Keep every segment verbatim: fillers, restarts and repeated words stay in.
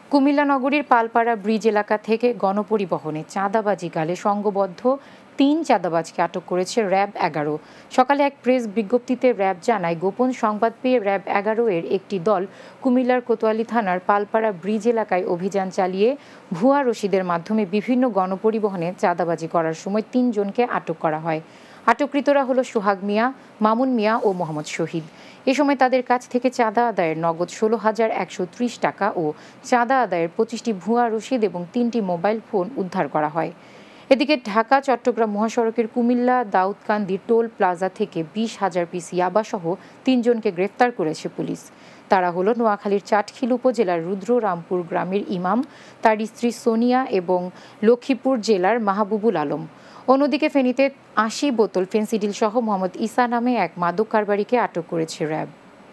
কুমিল্লা নগরীর পালপাড়া ব্রিজ এলাকা থেকে গণপরিবহনে চাঁদাবাজি গালে সংঘবদ্ধ তিন চাঁদাবাজকে আটক করেছে র্যাব এগারো। সকালে এক প্রেস বিজ্ঞপ্তিতে র্যাব জানায়, গোপন সংবাদ পেয়ে র্যাব এগারো এর একটি দল কুমিল্লার কোতোয়ালি থানার পালপাড়া ব্রিজ এলাকায় অভিযান চালিয়ে ভুয়া রসিদের মাধ্যমে বিভিন্ন গণপরিবহনে চাঁদাবাজি করার সময় তিনজনকে আটক করা হয়। আটককৃতরা হলো সোহাগ মিয়া, মামুন মিয়া ও মোহাম্মদ শহীদ। এ সময় তাদের কাছ থেকে চাঁদা আদায়ের নগদ ষোলো হাজার একশো ত্রিশ টাকা ও চাঁদা আদায়ের পঁচিশটি ভুয়া রসিদ এবং তিনটি মোবাইল ফোন উদ্ধার করা হয়। এদিকে ঢাকা চট্টগ্রাম মহাসড়কের কুমিল্লা দাউদকান্দি টোল প্লাজা থেকে বিশ হাজার পিস ইয়াবাসহ তিনজনকে গ্রেফতার করেছে পুলিশ। তারা হলো নোয়াখালীর চাটখিল উপজেলার রুদ্ররামপুর গ্রামের ইমাম, তার স্ত্রী সোনিয়া এবং লক্ষ্মীপুর জেলার মাহবুবুল আলম। অন্যদিকে ফেনীতে আশি বোতল ফেন্সিডিল সহ মোহাম্মদ ইসা নামে এক মাদক কারবারিকে আটক করেছে র্যাব।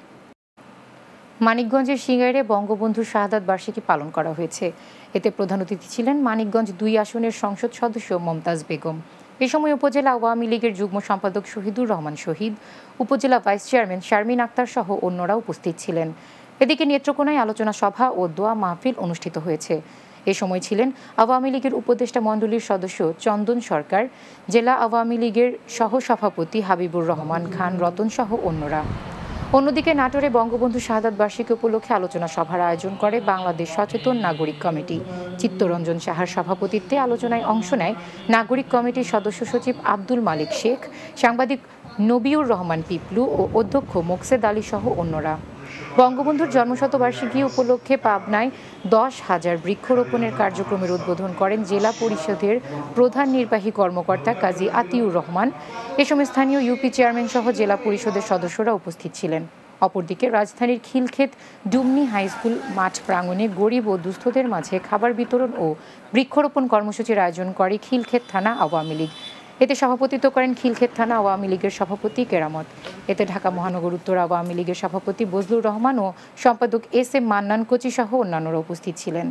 মানিকগঞ্জের সিঙ্গাইরে বঙ্গবন্ধুর শাহাদাত বার্ষিকী পালন করা হয়েছে। এতে প্রধান অতিথি ছিলেন মানিকগঞ্জ দুই আসনের সংসদ সদস্য মমতাজ বেগম। এ সময় উপজেলা আওয়ামী লীগের যুগ্ম সম্পাদক শহীদুর রহমান শহীদ, উপজেলা ভাইস চেয়ারম্যান শারমিন আক্তার সহ অন্যরা উপস্থিত ছিলেন। এদিকে নেত্রকোনায় আলোচনা সভা ও দোয়া মাহফিল অনুষ্ঠিত হয়েছে। এ সময় ছিলেন আওয়ামী লীগের উপদেষ্টা মণ্ডলীর সদস্য চন্দন সরকার, জেলা আওয়ামী লীগের সহসভাপতি হাবিবুর রহমান খান রতন সহ অন্যরা। অন্যদিকে নাটোরে বঙ্গবন্ধু শাহাদাত বার্ষিকী উপলক্ষে আলোচনা সভার আয়োজন করে বাংলাদেশ সচেতন নাগরিক কমিটি। চিত্তরঞ্জন সাহার সভাপতিত্বে আলোচনায় অংশ নেয় নাগরিক কমিটির সদস্য সচিব আব্দুল মালিক শেখ, সাংবাদিক নবিউর রহমান পিপলু ও অধ্যক্ষ মোকসেদ আলী সহ অন্যরা। বঙ্গবন্ধুর জন্মশতবার্ষিকী উপলক্ষে পাবনায় দশ হাজার বৃক্ষরোপণের কার্যক্রমের উদ্বোধন করেন জেলা পরিষদের প্রধান নির্বাহী কর্মকর্তা কাজী আতিউর রহমান। এ সময় স্থানীয় ইউপি চেয়ারম্যান সহ জেলা পরিষদের সদস্যরা উপস্থিত ছিলেন। অপরদিকে রাজধানীর খিলক্ষেত ডুমনি হাই স্কুল মাঠ প্রাঙ্গণে গরিব ও দুস্থদের মাঝে খাবার বিতরণ ও বৃক্ষরোপণ কর্মসূচির আয়োজন করে খিলক্ষেত থানা আওয়ামী লীগ। এতে সভাপতিত্ব করেন খিলক্ষেত থানা আওয়ামী লীগের সভাপতি কেরামত। এতে ঢাকা মহানগর উত্তর আওয়ামী লীগের সভাপতি বজলুর রহমান ও সম্পাদক এস এম মান্নান কোচি সহ অন্যান্যরা উপস্থিত ছিলেন।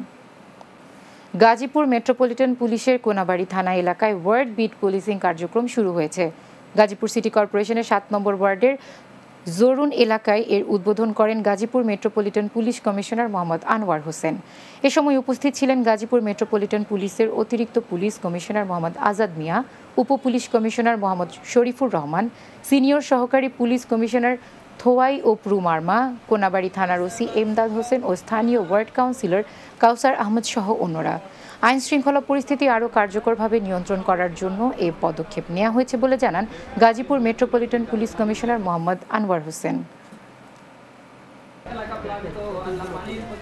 গাজীপুর মেট্রোপলিটন পুলিশের কোনাবাড়ি থানা এলাকায় ওয়ার্ড বিট পুলিশিং কার্যক্রম শুরু হয়েছে। গাজীপুর সিটি কর্পোরেশনের সাত নম্বর ওয়ার্ডের জোরুন এলাকায় এর উদ্বোধন করেন Gazipur metropolitan police commissioner Mohammad Anwar Hossain. এ সময় উপস্থিত ছিলেন গাজীপুর মেট্রোপলিটন পুলিশের অতিরিক্ত পুলিশ কমিশনার মোহাম্মদ আজাদ মিয়া, উপ police commissioner Mohammad Sharifur Rahman, senior সহকারী পুলিশ কমিশনার থোয়াই ও প্রুমার্মা, কোনাবাড়ি থানার ওসি এমদাদ হোসেন ও স্থানীয় ওয়ার্ড কাউন্সিলর কাউসার আহমদ সহ অন্যরা। আইন শৃঙ্খলা পরিস্থিতি আরও কার্যকরভাবে নিয়ন্ত্রণ করার জন্য এ পদক্ষেপ নেওয়া হয়েছে বলে জানান Gazipur metropolitan police commissioner Mohammad Anwar Hossain.